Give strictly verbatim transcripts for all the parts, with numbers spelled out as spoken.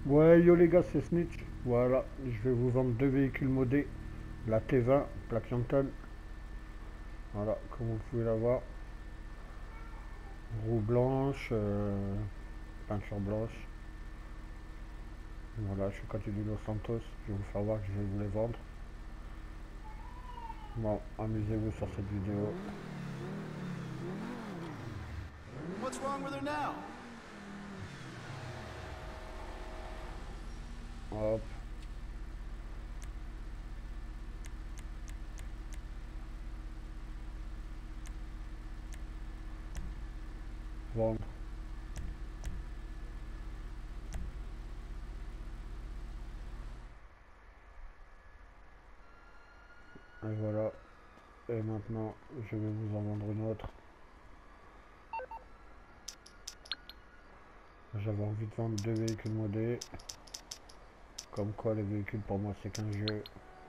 Ouais, yo les gars, c'est Snitch. Voilà, je vais vous vendre deux véhicules modés. La T vingt, plaque Yanton. Voilà, comme vous pouvez la voir. Roue blanche, euh, peinture blanche. Voilà, je suis côté du Los Santos. Je vais vous faire voir que je vais vous les vendre. Bon, amusez-vous sur cette vidéo. What's wrong with her now? Hop. Vendre. Et voilà. Et maintenant, je vais vous en vendre une autre. J'avais envie de vendre deux véhicules modés. Comme quoi, les véhicules pour moi, c'est qu'un jeu.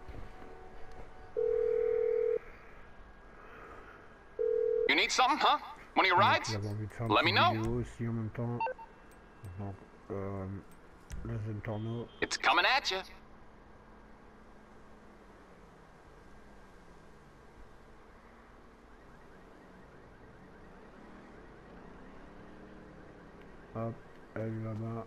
You need something, huh? One of your Donc, rides? j'avais envie de faire une Let me petite know. vidéo aussi en même temps. Donc, euh, le Zentorno. It's coming at you. Hop, elle est là-bas.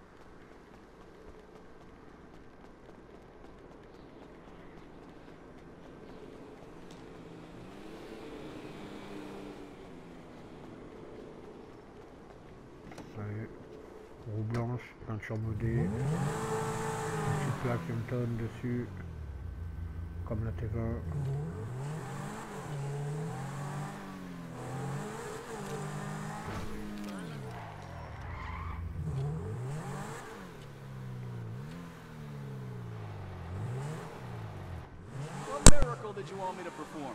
Allez, roue blanche, peinture modée. Petite plaque Hampton dessus. Comme la T vingt. What miracle did you want me to perform?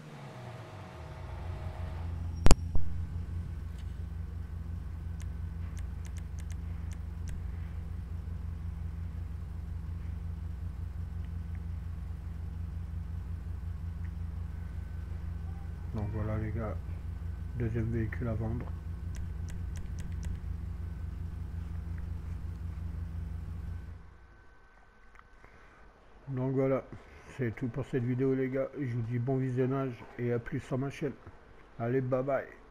Donc voilà les gars, deuxième véhicule à vendre. Donc voilà, c'est tout pour cette vidéo les gars. Je vous dis bon visionnage et à plus sur ma chaîne. Allez, bye bye.